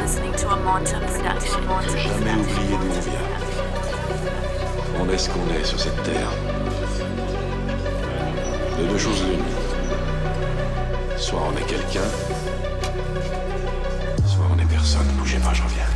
Jamais oublier d'où on vient. On est ce qu'on est sur cette terre. De deux choses l'une. Soit on est quelqu'un, soit on est personne. Bougez pas, je reviens.